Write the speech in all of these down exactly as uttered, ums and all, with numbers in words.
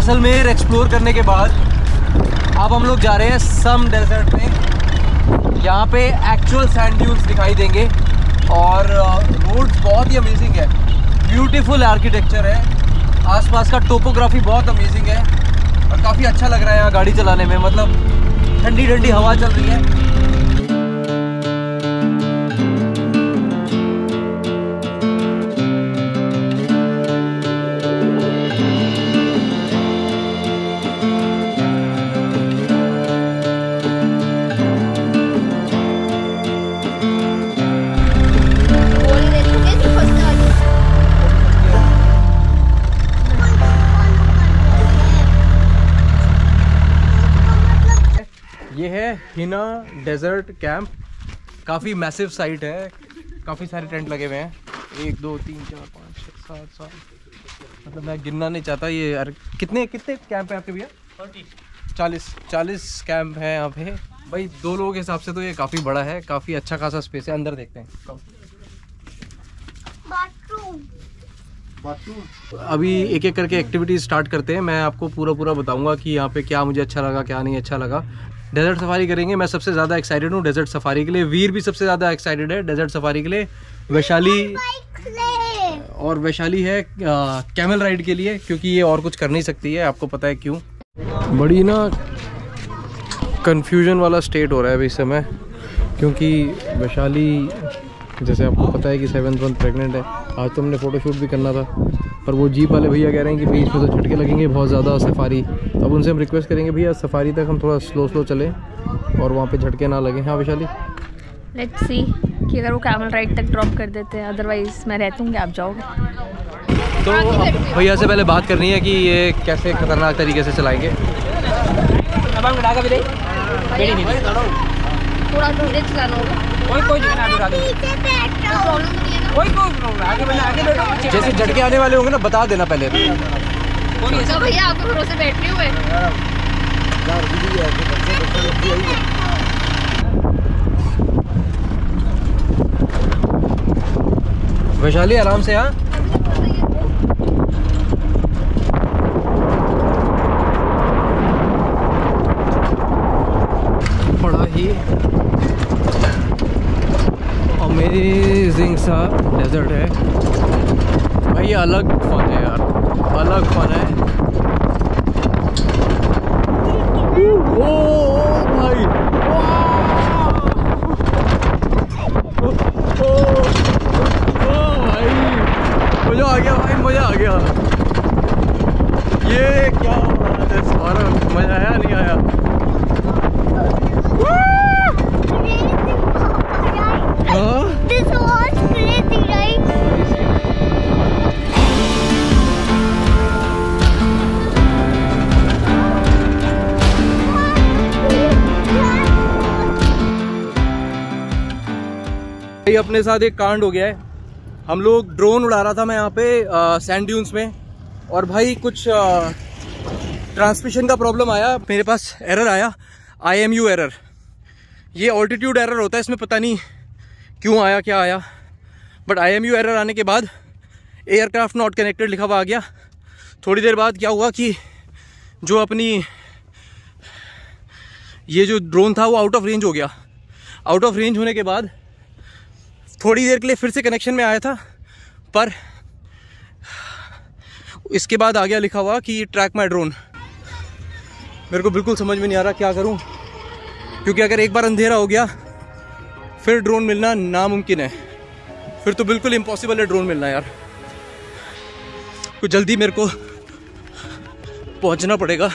Jaisalmer explore करने के बाद अब हम लोग जा रहे हैं सम डेजर्ट में। यहाँ पे एक्चुअल सैंड ड्यून्स दिखाई देंगे और रोड्स बहुत ही अमेजिंग है, ब्यूटीफुल आर्किटेक्चर है, आसपास का टोपोग्राफी बहुत अमेजिंग है और काफ़ी अच्छा लग रहा है यहाँ गाड़ी चलाने में। मतलब ठंडी ठंडी हवा चल रही है। ये है हिना डेजर्ट कैंप, काफ़ी मैसिव साइट है, काफ़ी सारे टेंट लगे हुए हैं। एक दो तीन चार पाँच छः सात सात, मतलब मैं गिनना नहीं चाहता ये यार। कितने कितने कैंप हैं आपके भैया? चालीस चालीस कैंप हैं यहाँ पे भाई। दो लोगों के हिसाब से तो ये काफ़ी बड़ा है, काफ़ी अच्छा खासा स्पेस है। अंदर देखते हैं। अभी एक एक करके एक्टिविटीज़ स्टार्ट करते हैं। मैं आपको पूरा पूरा बताऊंगा कि यहाँ पे क्या मुझे अच्छा लगा, क्या नहीं अच्छा लगा। डेजर्ट सफारी करेंगे, मैं सबसे ज़्यादा एक्साइटेड हूँ डेजर्ट सफारी के लिए। वीर भी सबसे ज़्यादा एक्साइटेड है डेजर्ट सफारी के लिए। वैशाली और वैशाली है आ, कैमल राइड के लिए, क्योंकि ये और कुछ कर नहीं सकती है। आपको पता है क्यों? बड़ी ना कन्फ्यूजन वाला स्टेट हो रहा है अभी इस समय, क्योंकि वैशाली जैसे आपको पता है कि सेवन्थ मंथ प्रेग्नेंट है। आज तो हमने फ़ोटोशूट भी करना था, पर वो जीप वाले भैया कह रहे हैं कि भाई इसमें तो झटके लगेंगे बहुत ज़्यादा सफारी। अब उनसे हम रिक्वेस्ट करेंगे भैया सफारी तक हम थोड़ा स्लो स्लो चलें और वहाँ पे झटके ना लगे। हाँ वैशाली, लेट्स सी कि अगर वो कैमल राइड तक ड्रॉप कर देते हैं, अदरवाइज मैं रहती हूँ, आप जाओगे। तो भैया से पहले बात करनी है कि ये कैसे खतरनाक तरीके से चलाएँगे। थोड़ा धीरे चलाना होगा। कोई कोई जैसे झटके आने वाले होंगे ना बता देना पहले। तो भैया आपके भरोसे बैठ रहे हुए। वैशाली आराम से। हाँ बड़ा ही अमेजिंग सा डेजर्ट है भाई। ये अलग फन है यार, अलग फन है। ओ, ओ भाई, ओ, ओ, ओ भाई, मजा आ गया भाई, मजा आ गया। ये क्या बात है सारा, मजा आया नहीं आया? अपने साथ एक कांड हो गया है। हम लोग ड्रोन उड़ा रहा था मैं यहाँ पे सैंड ड्यून्स में, और भाई कुछ ट्रांसमिशन का प्रॉब्लम आया, मेरे पास एरर आया, आई एम यू एरर। ये ऑल्टीट्यूड एरर होता है, इसमें पता नहीं क्यों आया, क्या आया, but I M U error आने के बाद एयरक्राफ्ट नॉट कनेक्टेड लिखा हुआ आ गया। थोड़ी देर बाद क्या हुआ कि जो अपनी ये जो ड्रोन था वो आउट ऑफ रेंज हो गया। आउट ऑफ रेंज होने के बाद थोड़ी देर के लिए फिर से कनेक्शन में आया था, पर इसके बाद आ गया लिखा हुआ कि ट्रैक माय ड्रोन। मेरे को बिल्कुल समझ में नहीं आ रहा क्या करूं, क्योंकि अगर एक बार अंधेरा हो गया फिर ड्रोन मिलना नामुमकिन है, फिर तो बिल्कुल इम्पॉसिबल है ड्रोन मिलना यार। कुछ जल्दी मेरे को पहुंचना पड़ेगा,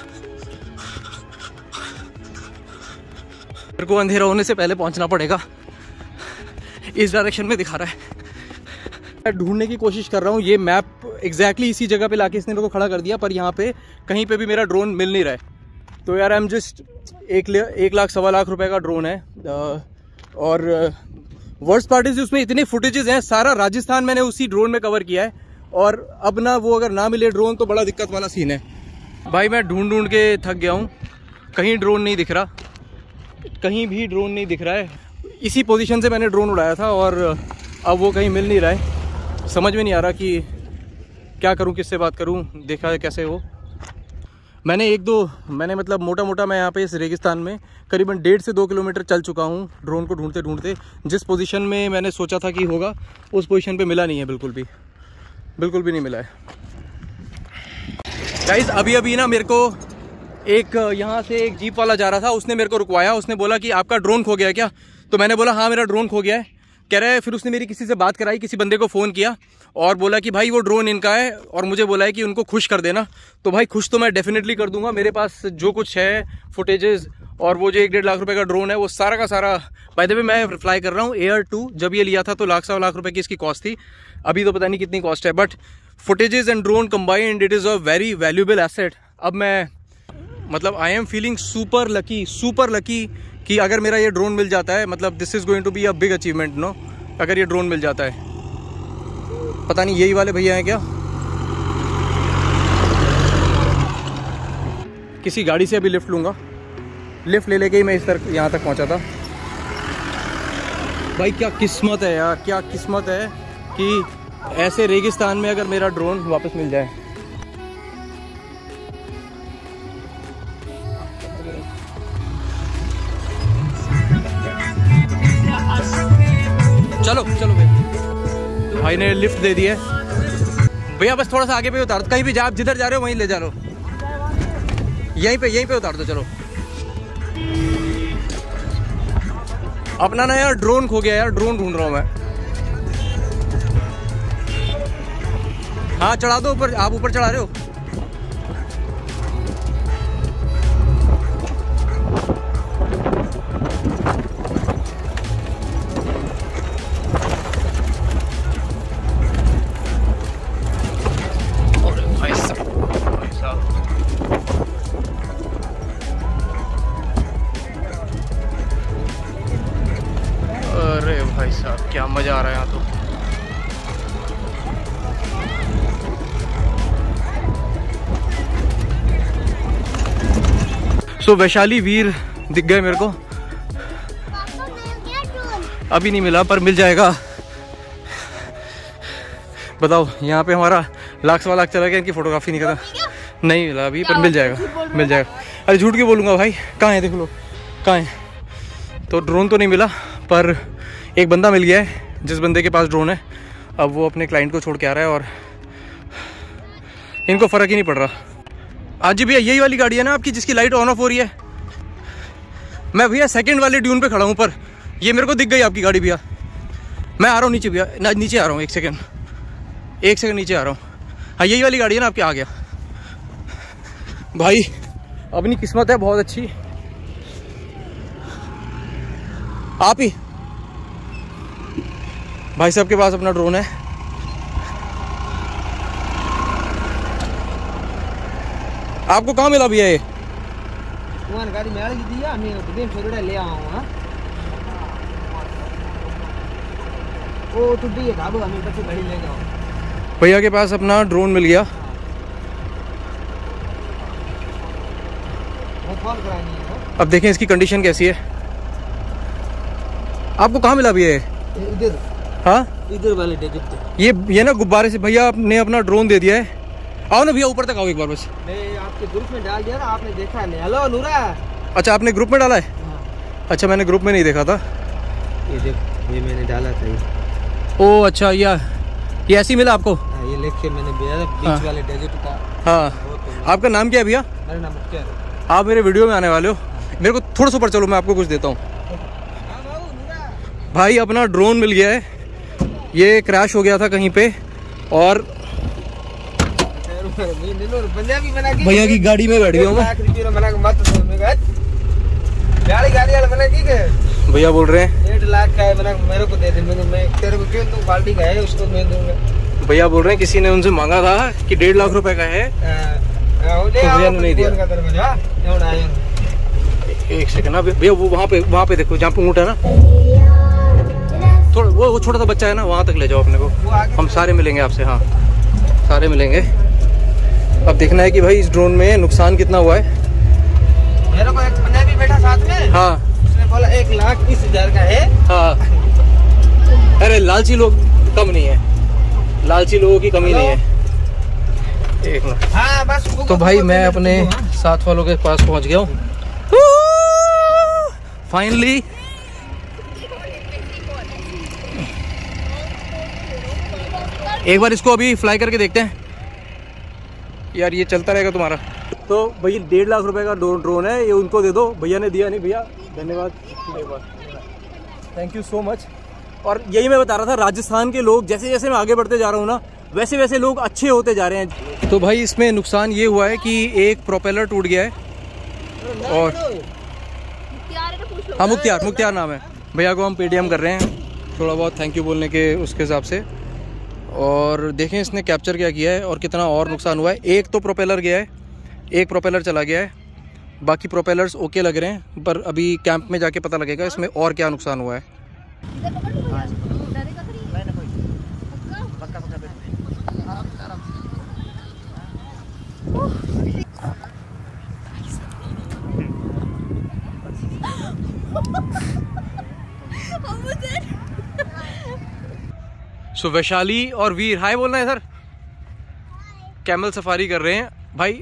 मेरे को अंधेरा होने से पहले पहुंचना पड़ेगा। इस डायरेक्शन में दिखा रहा है, मैं ढूंढने की कोशिश कर रहा हूँ। ये मैप एग्जैक्टली इसी जगह पे लाके इसने मेरे को खड़ा कर दिया, पर यहाँ पे कहीं पे भी मेरा ड्रोन मिल नहीं रहा है। तो यार आई एम जस्ट एक एक लाख सवा लाख रुपए का ड्रोन है, और वर्स्ट पार्ट इज उसमें इतने फुटेजेस हैं, सारा राजस्थान मैंने उसी ड्रोन में कवर किया है, और अब ना वो अगर ना मिले ड्रोन तो बड़ा दिक्कत वाला सीन है। भाई मैं ढूंढ ढूंढ के थक गया हूँ, कहीं ड्रोन नहीं दिख रहा, कहीं भी ड्रोन नहीं दिख रहा है। इसी पोजीशन से मैंने ड्रोन उड़ाया था और अब वो कहीं मिल नहीं रहा है। समझ में नहीं आ रहा कि क्या करूं, किससे बात करूं, देखा है कैसे हो। मैंने एक दो मैंने मतलब मोटा मोटा मैं यहाँ पे इस रेगिस्तान में करीबन डेढ़ से दो किलोमीटर चल चुका हूँ ड्रोन को ढूंढते ढूंढते। जिस पोजीशन में मैंने सोचा था कि होगा उस पोजीशन पे मिला नहीं है, बिल्कुल भी बिल्कुल भी नहीं मिला है गाइस। अभी अभी ना मेरे को एक यहाँ से एक जीप वाला जा रहा था, उसने मेरे को रुकवाया। उसने बोला कि आपका ड्रोन खो गया क्या? तो मैंने बोला हाँ मेरा ड्रोन खो गया है। कह रहा है, फिर उसने मेरी किसी से बात कराई, किसी बंदे को फ़ोन किया और बोला कि भाई वो ड्रोन इनका है और मुझे बोला है कि उनको खुश कर देना। तो भाई खुश तो मैं डेफिनेटली कर दूंगा। मेरे पास जो कुछ है फुटेजेस और वो जो एक डेढ़ लाख रुपए का ड्रोन है वो सारा का सारा, बाय द वे मैं फ्लाई कर रहा हूँ एयर टू। जब ये लिया था तो लाख सवा लाख रुपए की इसकी कॉस्ट थी, अभी तो पता नहीं कितनी कॉस्ट है, but footages and drone combined it is a very valuable asset. अब मैं मतलब I am feeling super lucky super lucky कि अगर मेरा ये ड्रोन मिल जाता है, मतलब this is going to be a big achievement no, अगर ये ड्रोन मिल जाता है। पता नहीं यही वाले भैया हैं क्या? किसी गाड़ी से अभी लिफ्ट लूँगा, लिफ्ट ले लेके ही मैं इस तरह यहाँ तक पहुँचा था। भाई क्या किस्मत है यार, क्या किस्मत है कि ऐसे रेगिस्तान में अगर मेरा ड्रोन वापस मिल जाए। चलो चलो भाई, भाई ने लिफ्ट दे दी है। भैया बस थोड़ा सा आगे पे उतार दो, कहीं भी जा, आप जिधर जा रहे हो वहीं ले जा लो, यहीं पे यहीं पे उतार दो। चलो अपना ना यार ड्रोन खो गया यार, ड्रोन ढूंढ रहा हूँ मैं। हाँ चढ़ा दो ऊपर, आप ऊपर चढ़ा रहे हो? अरे भाई साहब क्या मजा आ रहा है यहाँ तो। सो so, वैशाली वीर दिख गए मेरे को, अभी नहीं मिला पर मिल जाएगा। बताओ यहाँ पे हमारा लाख सवा लाख चला गया, इनकी फोटोग्राफी नहीं करा, नहीं मिला अभी पर मिल जाएगा मिल जाएगा। अरे झूठ क्यों बोलूँगा भाई, कहाँ है देख लो कहाँ है। तो ड्रोन तो नहीं मिला पर एक बंदा मिल गया है, जिस बंदे के पास ड्रोन है। अब वो अपने क्लाइंट को छोड़ के आ रहा है और इनको फ़र्क ही नहीं पड़ रहा। आज जी भैया यही वाली गाड़ी है ना आपकी जिसकी लाइट ऑन ऑफ हो रही है? मैं भैया सेकंड वाले ड्यून पे खड़ा हूँ पर ये मेरे को दिख गई आपकी गाड़ी भैया। मैं आ रहा हूँ नीचे भैया, ना नीचे आ रहा हूँ, एक सेकंड एक सेकंड नीचे आ रहा हूँ। हाँ यही वाली गाड़ी है ना आपके, आ गया भाई। अपनी किस्मत है बहुत अच्छी, आप ही भाई साहब के पास अपना ड्रोन है। आपको कहाँ मिला भैया ये? गाड़ी में दिया मैं ले आऊँ। वो तो भी ढाबो हमें बच्चे गाड़ी ले जाओ। भैया के पास अपना ड्रोन मिल गया। अब देखें इसकी कंडीशन कैसी है। आपको कहाँ मिला भैया? इधर। हाँ इधर वाले डेजर्ट। ये ये ना गुब्बारे से भैया ने अपना ड्रोन दे दिया है। आओ ना भैया ऊपर तक आओ एक बार बस। मैं आपके ग्रुप में डाल दिया ना, आपने देखा नहीं? हेलो नूरा। अच्छा आपने ग्रुप में डाला है? हाँ। अच्छा मैंने ग्रुप में नहीं देखा था। ये देख, ये मैंने डाला था ये। ओ अच्छा या ये ऐसे ही मिला आपको? हाँ, ये लेके मैंने भेजा बीच हाँ। वाले डेजर्ट का। हाँ आपका नाम क्या है भैया? मेरा नाम मुख्तार। आप मेरे वीडियो में आने वाले हो, मेरे को थोड़ा सा ऊपर चलो, मैं आपको कुछ देता हूँ। भाई अपना ड्रोन मिल गया है, ये क्रैश हो गया था कहीं पे और भैया की गाड़ी में बैठ गया हूँ मैं। भैया बोल रहे हैं डेढ़ लाख का है, मेरे को दे दे, मैं तेरे को क्यों दूं? पार्टी का है उसको मैं दूंगा। भैया बोल रहे हैं किसी ने उनसे मांगा था कि डेढ़ लाख रुपए का है तो भैया ने नहीं दिया। एक सेकंड ना भैया, वो वहाँ पे वहाँ पे देखो जहाँ पे ऊँट है ना, थोड़ा वो वो छोटा सा बच्चा है ना, वहाँ तक ले जाओ अपने को, हम सारे मिलेंगे आपसे। हाँ सारे मिलेंगे। अब देखना है कि भाई इस ड्रोन में नुकसान कितना हुआ है। मेरे को एक पंजाबी बैठा साथ में। हाँ उसने बोला एक लाख बीस हजार का है। हाँ अरे लालची लोग कम नहीं है, लालची लोगों की कमी नहीं है। एक मिनट। हाँ बस। तो भाई मैं अपने साथ वालों के पास पहुंच गया हूँ फाइनली। एक बार इसको अभी फ्लाई करके देखते हैं यार, ये चलता रहेगा तुम्हारा। तो भैया डेढ़ लाख रुपए का ड्रोन है, ये उनको दे दो। भैया ने दिया नहीं, भैया धन्यवाद, थैंक यू सो मच। और यही मैं बता रहा था, राजस्थान के लोग जैसे जैसे मैं आगे बढ़ते जा रहा हूँ ना, वैसे वैसे लोग अच्छे होते जा रहे हैं। तो भाई इसमें नुकसान ये हुआ है कि एक प्रोपेलर टूट गया है। और हाँ मुख्तियार, मुख्तियार नाम है भैया को हम पेटीएम कर रहे हैं थोड़ा बहुत थैंक यू बोलने के उसके हिसाब से। और देखें इसने कैप्चर क्या किया है और कितना और नुकसान हुआ है। एक तो प्रोपेलर गया है, एक प्रोपेलर चला गया है, बाकी प्रोपेलर्स ओके लग रहे हैं, पर अभी कैंप में जाके पता लगेगा इसमें और क्या नुकसान हुआ है। सो वैशाली और वीर हाय बोलना है सर, कैमल सफारी कर रहे हैं भाई।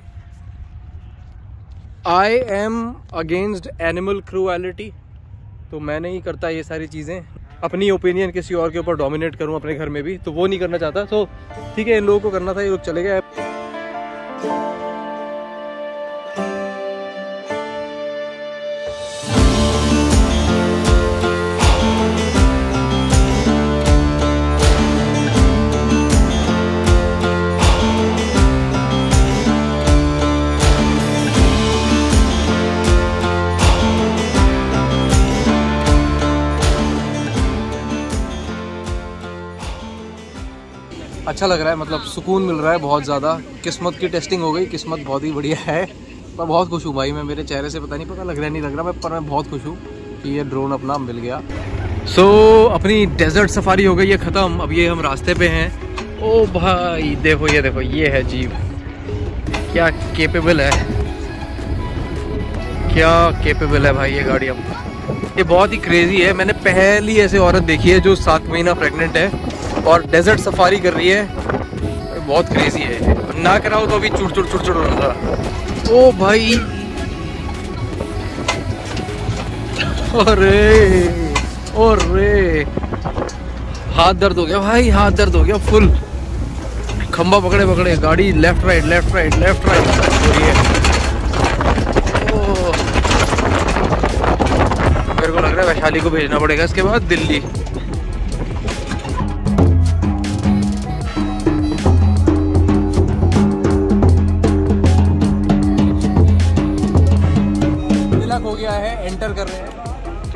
I am against animal cruelty, तो मैं नहीं करता ये सारी चीज़ें। अपनी ओपिनियन किसी और के ऊपर डोमिनेट करूं अपने घर में भी, तो वो नहीं करना चाहता। तो ठीक है, इन लोगों को करना था, ये लोग चले गए। अच्छा लग रहा है, मतलब सुकून मिल रहा है बहुत ज़्यादा। किस्मत की टेस्टिंग हो गई, किस्मत बहुत ही बढ़िया है। मैं बहुत खुश हूँ भाई, मैं मेरे चेहरे से पता नहीं पता लग रहा है नहीं लग रहा मैं, पर मैं बहुत खुश हूँ कि ये ड्रोन अपना मिल गया। सो so, अपनी डेजर्ट सफारी हो गई है ख़त्म। अब ये हम रास्ते पे हैं। ओ भाई देखो, ये देखो, ये है जीप, क्या केपेबल है, क्या केपेबल है भाई ये गाड़ी। अब ये बहुत ही क्रेजी है। मैंने पहली ऐसे औरत देखी है जो सात महीना प्रेग्नेंट है और डेजर्ट सफारी कर रही है। बहुत क्रेजी है, ना कराओ तो अभी चुड़ चुड़ चुड़ चुड़ रहा था। ओ भाई, अरे अरे हाथ दर्द हो गया भाई, हाथ दर्द हो गया फुल। खंबा पकड़े पकड़े गाड़ी left right left right left right हो रही है। ओ, मेरे को लग रहा है वैशाली को भेजना पड़ेगा इसके बाद दिल्ली। हो गया है, एंटर कर रहे हैं।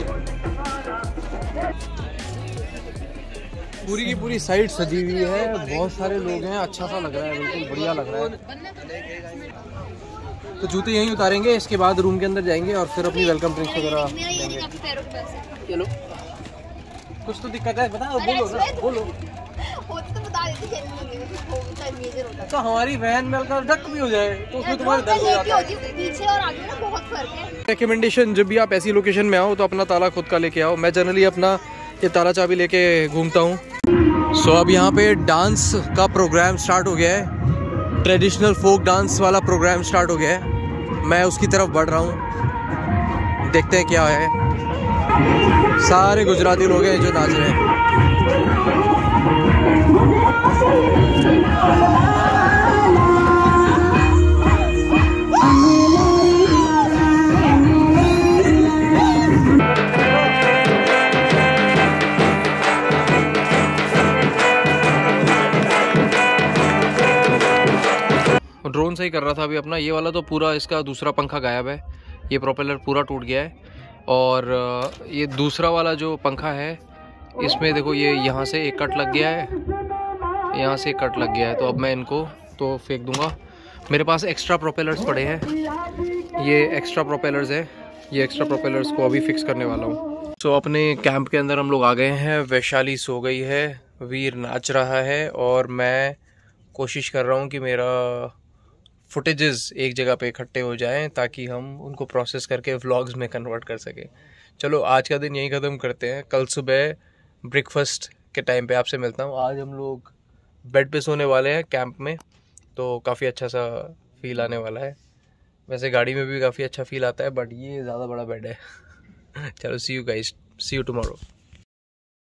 पूरी की पूरी साइड सजी हुई है, बहुत सारे लोग हैं, अच्छा सा लग रहा है, बिल्कुल बढ़िया लग रहा है। तो जूते यहीं उतारेंगे, इसके बाद रूम के अंदर जाएंगे और फिर अपनी वेलकम ड्रिंक्स वगैरह देंगे। चलो, कुछ तो दिक्कत है, बताओ, बोलो ना, बोलो। तो हमारी वैन में अगर डक भी हो जाए तो उसमें तुम्हारे दर्द हो जाता है। पीछे और आगे ना बहुत फर्क है। रिकमेंडेशन, जब भी आप ऐसी लोकेशन में आओ तो अपना ताला खुद का लेके आओ। मैं जनरली अपना ये ताला चाबी लेके घूमता हूँ। सो so, अब यहाँ पे डांस का प्रोग्राम स्टार्ट हो गया है, ट्रेडिशनल फोक डांस वाला प्रोग्राम स्टार्ट हो गया है। मैं उसकी तरफ बढ़ रहा हूँ, देखते हैं क्या है। सारे गुजराती लोग हैं जो नाच रहे हैं। ड्रोन सही कर रहा था अभी अपना। ये वाला तो पूरा इसका दूसरा पंखा गायब है, ये प्रोपेलर पूरा टूट गया है। और ये दूसरा वाला जो पंखा है इसमें देखो, ये यहाँ से एक कट लग गया है, यहाँ से एक कट लग गया है। तो अब मैं इनको तो फेंक दूंगा। मेरे पास एक्स्ट्रा प्रोपेलर्स पड़े हैं, ये एक्स्ट्रा प्रोपेलर्स है, ये एक्स्ट्रा प्रोपेलर्स को अभी फिक्स करने वाला हूँ। तो अपने कैंप के अंदर हम लोग आ गए हैं। वैशाली सो गई है, वीर नाच रहा है और मैं कोशिश कर रहा हूँ कि मेरा फुटेजेस एक जगह पे इकट्ठे हो जाएं ताकि हम उनको प्रोसेस करके व्लॉग्स में कन्वर्ट कर सकें। चलो आज का दिन यहीं ख़त्म करते हैं। कल सुबह ब्रेकफास्ट के टाइम पे आपसे मिलता हूँ। आज हम लोग बेड पे सोने वाले हैं कैंप में, तो काफ़ी अच्छा सा फील आने वाला है। वैसे गाड़ी में भी काफ़ी अच्छा फील आता है, बट ये ज़्यादा बड़ा बेड है। चलो see you guys, see you tomorrow.